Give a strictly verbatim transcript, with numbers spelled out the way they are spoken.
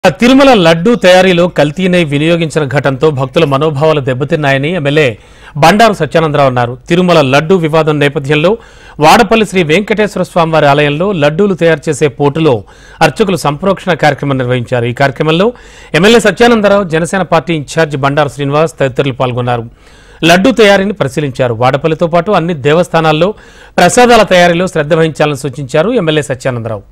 తిరుమల లడ్డూ తయారీలో కల్తీని వినియోగించిన ఘటనతో భక్తుల మనోభావాలు దెబ్బతిన్నాయని ఎమ్మెల్యే బండారు సత్యానందరావు అన్నారు. తిరుమల లడ్డూ వివాదం నేపథ్యంలో వాడపల్లి శ్రీ వెంకటేశ్వర స్వామివారి ఆలయంలో లడ్డూలు తయారు చేసే పోటులో అర్చకులు సంప్రోక్షణ కార్యక్రమం నిర్వహించారు. ఈ కార్యక్రమంలో MLA Satyanandarao, Janasena party in charge Bandaru Srinivas తదితరులు పాల్గొన్నారు. లడ్డూ తయారీని పరిశీలించారు. వాడపల్లితో పాటు అన్ని దేవస్థానాల్లో ప్రసాదాల తయారీలో శ్రద్ధ వహించాలని సూచించారు ఎమ్మెల్యే సత్యానందరావు.